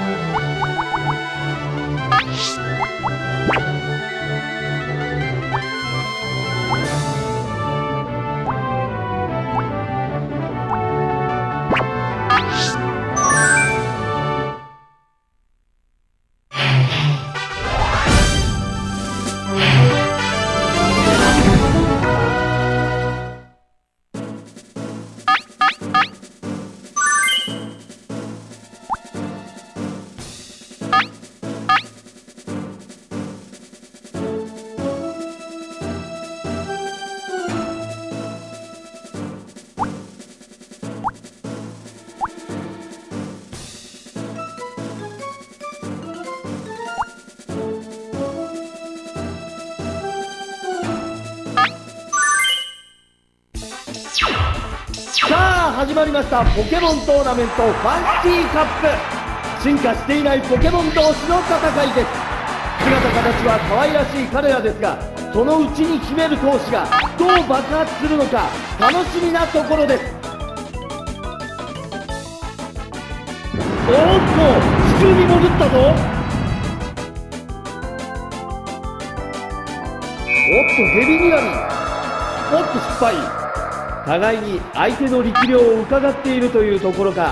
始まりましたポケモントーナメントファンシーカップ。進化していないポケモン同士の戦いです。姿形は可愛らしい彼らですが、そのうちに秘める闘志がどう爆発するのか楽しみなところです。おっと地中に潜ったぞ。おっとヘビニガミ。おっと失敗。互いに相手の力量を伺っているというところか。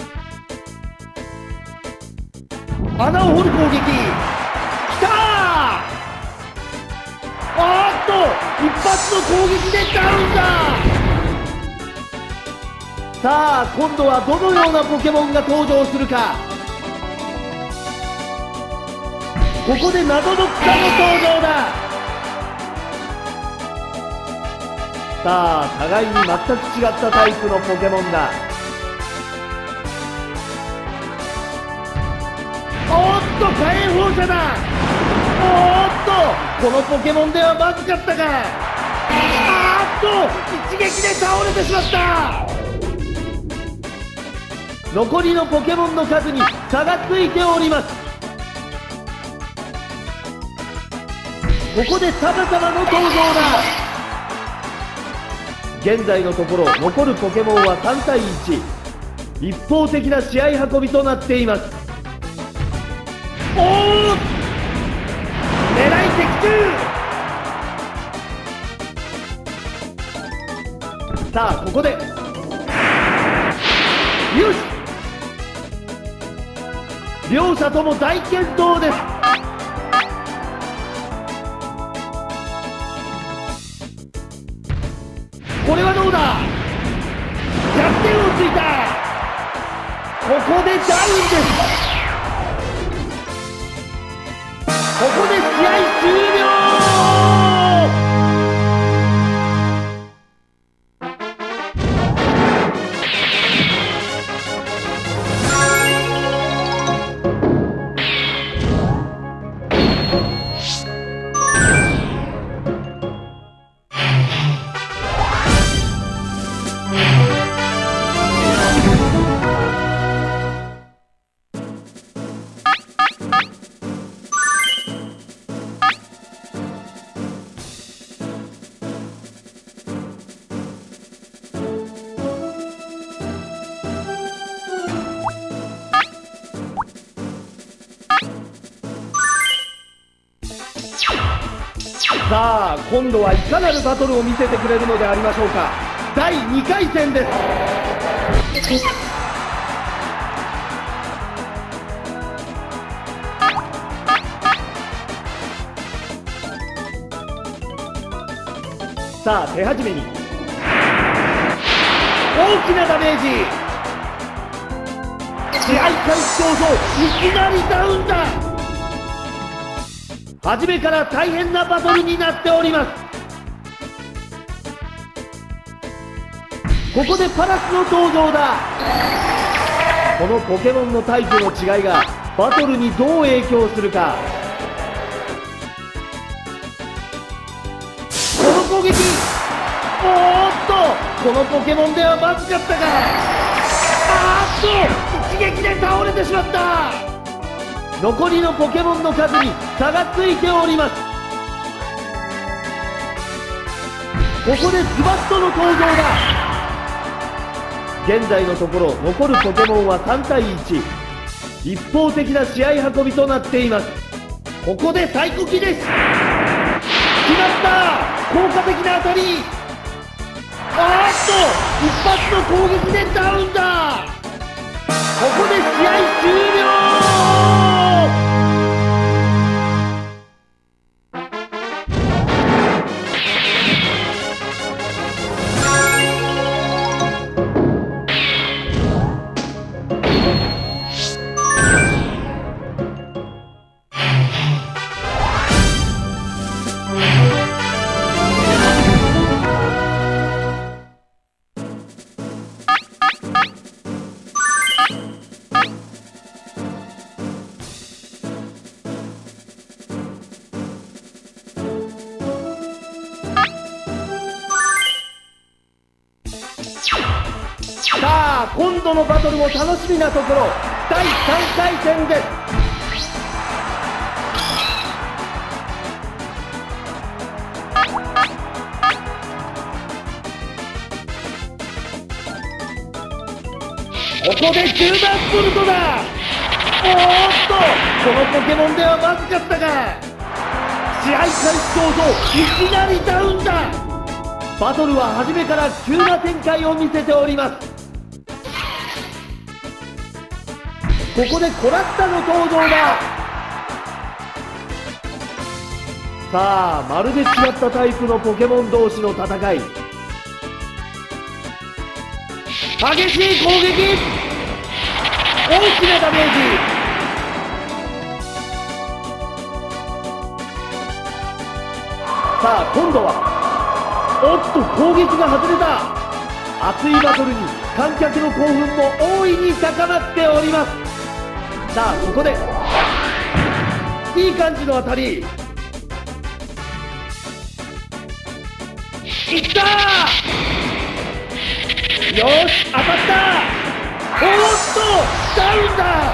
穴を掘る攻撃きたー。あーっと一発の攻撃でダウンだ。さあ今度はどのようなポケモンが登場するか。ここで謎の草の登場だ。さあ互いに全く違ったタイプのポケモンだ。おっと火炎放射だ。おっとこのポケモンではまずかったか。あーっと一撃で倒れてしまった。残りのポケモンの数に差がついております。ここでサバサバの登場だ。現在のところ残るポケモンは3対1、一方的な試合運びとなっています。おお狙い的中。さあここでよし両者とも大健闘です。これはどうだ。逆転をついた。ここでダウンです。ここで試合終了。さあ今度はいかなるバトルを見せてくれるのでありましょうか。第2回戦です。さあ手始めに大きなダメージ。試合開始早々いきなりダウンだ。初めから大変なバトルになっております。ここでパラスの登場だ。このポケモンのタイプの違いがバトルにどう影響するか。この攻撃おーっとこのポケモンではまずかったが、あーっと一撃で倒れてしまった。残りのポケモンの数に差がついております。ここでズバットの登場だ。現在のところ残るポケモンは3対1、 一方的な試合運びとなっています。ここでサイコキです。決まった。効果的な当たり。一発の攻撃でダウンだ。ここで試合終了。さあ、今度のバトルも楽しみなところ、第3回戦です。ここで10番ボルトだ。このポケモンではまずかったが、試合開始早々いきなりダウンだ。バトルは初めから急な展開を見せております。ここでコラッタの登場だ。さあ、まるで違ったタイプのポケモン同士の戦い。激しい攻撃、大きなダメージ。さあ、今度は攻撃が外れた。熱いバトルに観客の興奮も大いに高まっております。さあ、ここでいい感じの当たり。いったー。よし、当たった。ダウンだ。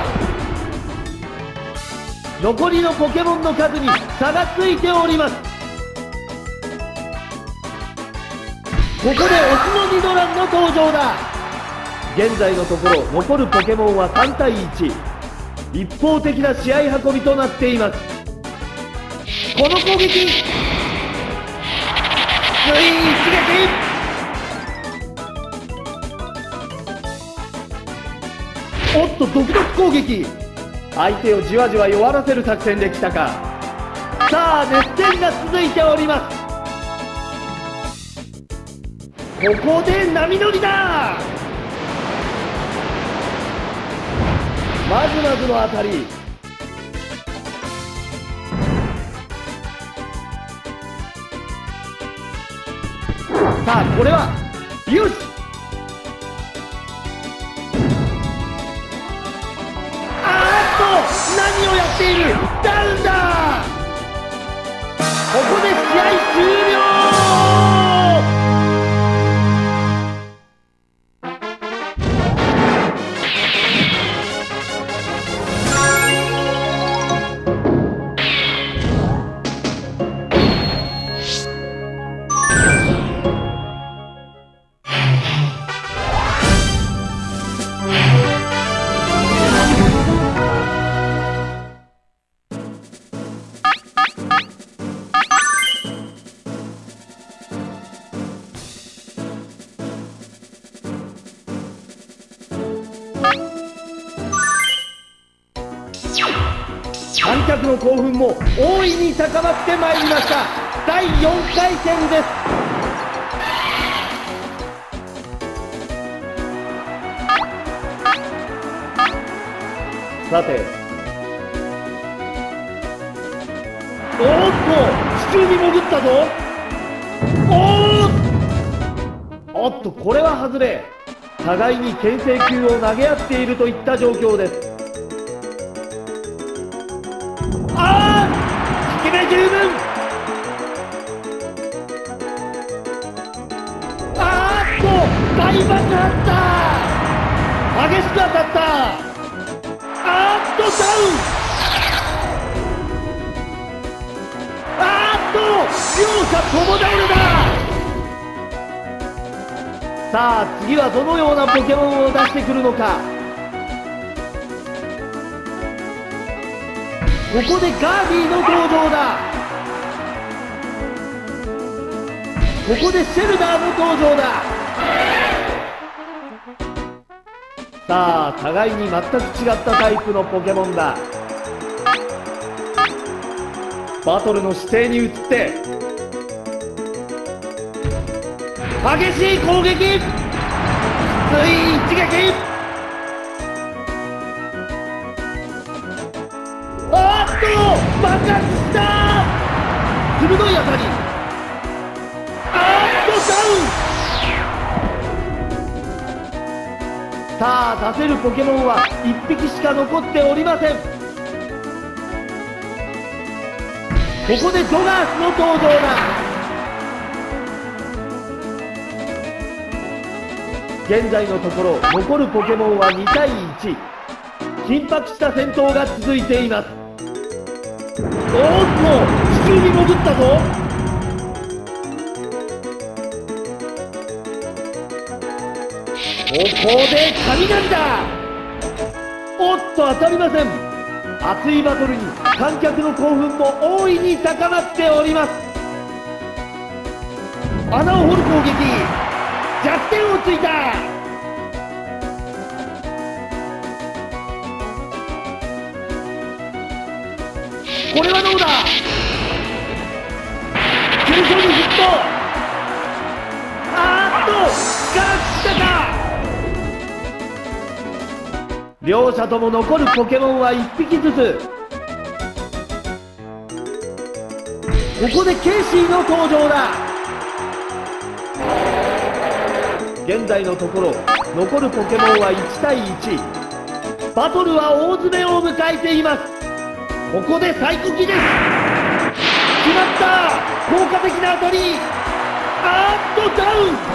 残りのポケモンの数に差がついております。ここでオスのニドランの登場だ。現在のところ残るポケモンは3対1。一方的な試合運びとなっています。この攻撃、一撃。ドキドキ攻撃。相手をじわじわ弱らせる作戦できたか。さあ、熱戦が続いております。ここで波乗りだ。まずまずの当たり。さあ、これはよし。何をやっている。ダウンだ。ここで試合終了。観客の興奮も大いに高まってまいりました。第4回戦です。さて、地中に潜ったぞ。これは外れ。互いに牽制球を投げ合っているといった状況です。効き目十分。大爆発だ。激しく当たった。ダウン。両者共倒れだ。さあ、次はどのようなポケモンを出してくるのか。 ここでガービーの登場だ。ここでシェルダーの登場だ。さあ互いに全く違ったタイプのポケモンだ。バトルの姿勢に移って激しい攻撃、きつい一撃。あっと爆発した。鋭い当たり。さあ出せるポケモンは1匹しか残っておりません。ここでドガースの登場だ。現在のところ残るポケモンは2対1。緊迫した戦闘が続いています。おっと地中に潜ったぞ。ここで雷だ。おっと当たりません。熱いバトルに観客の興奮も大いに高まっております。穴を掘る攻撃、弱点をついた。これはどうだ。急所にヒット。あーっとガーしたか。両者とも残るポケモンは1匹ずつ。ここでケイシーの登場だ。現在のところ残るポケモンは1対1。バトルは大詰めを迎えています。ここでサイコキです。決まった。効果的な当たり。あーっとダウン。